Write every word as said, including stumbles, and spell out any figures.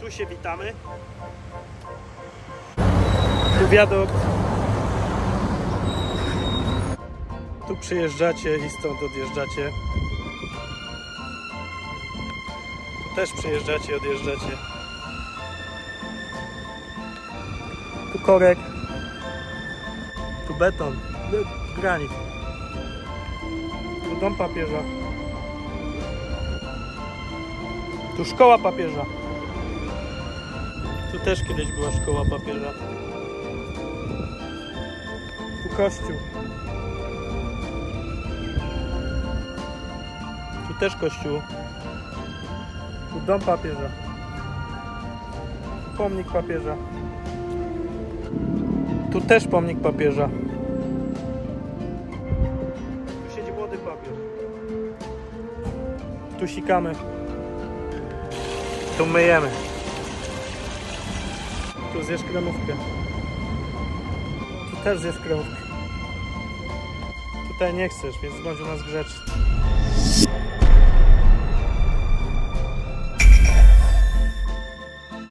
Tu się witamy. Tu wiadukt. Tu przyjeżdżacie i stąd odjeżdżacie. Tu też przyjeżdżacie i odjeżdżacie. Tu korek. Tu beton. Granit. Tu dom papieża. Tu szkoła papieża. Tu też kiedyś była szkoła papieża. Tu kościół. Tu też kościół. Tu dom papieża. Pomnik papieża. Tu też pomnik papieża. Tu siedzi młody papież. Tu sikamy. Tu myjemy. Tu zjesz kremówkę. Tu też zjesz kremówkę. Tutaj nie chcesz, więc bądź u nas grzeczny.